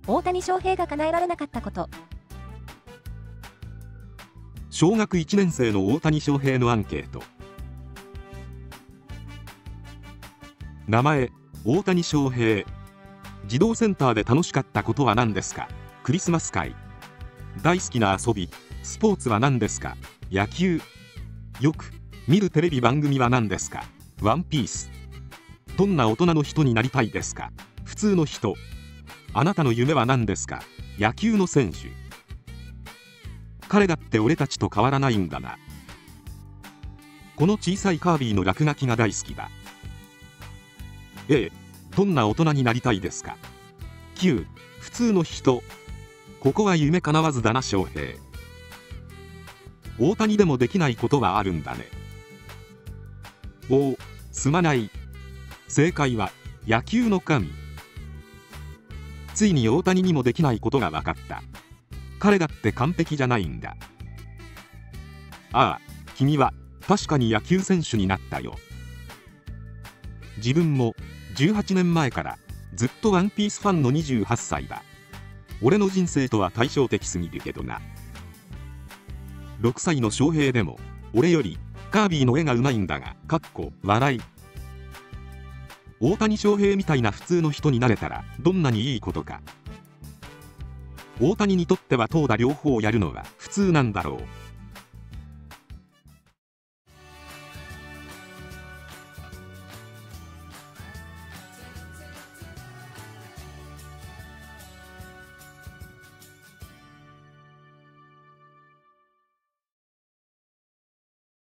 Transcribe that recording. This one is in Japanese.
大谷翔平が叶えられなかったこと。 小学1年生の大谷翔平のアンケート。名前、大谷翔平。児童センターで楽しかったことは何ですか？クリスマス会。大好きな遊び、スポーツは何ですか？野球。よく見るテレビ番組は何ですか？ワンピース。どんな大人の人になりたいですか？普通の人。あなたの夢は何ですか？野球の選手。彼だって俺たちと変わらないんだな。この小さいカービィの落書きが大好きだ。A、どんな大人になりたいですか？ Q、普通の人。ここは夢叶わずだな翔平。大谷でもできないことはあるんだね。お、すまない。正解は野球の神。ついに大谷にもできないことが分かった。彼だって完璧じゃないんだ。ああ、君は確かに野球選手になったよ。自分も18年前からずっとワンピースファンの28歳だ。俺の人生とは対照的すぎるけどな。6歳の翔平でも俺よりカービィの絵がうまいんだが、笑い。大谷翔平みたいな普通の人になれたらどんなにいいことか。大谷にとっては投打両方やるのは普通なんだろう。